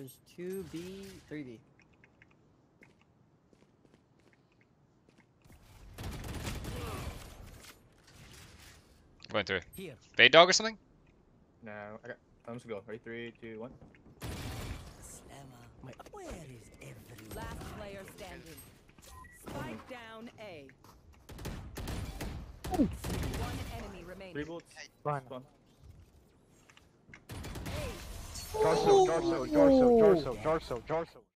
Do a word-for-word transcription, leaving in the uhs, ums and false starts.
There's two B, three B. Going through. Here. Fade dog or something? No, I got. I'm just gonna go. Ready? Three, two, one. Slammer. Where is everyone? Last player standing. Spike down A. One enemy remaining. Three bullets. Fine. One. Torso, torso, torso, torso, torso, torso.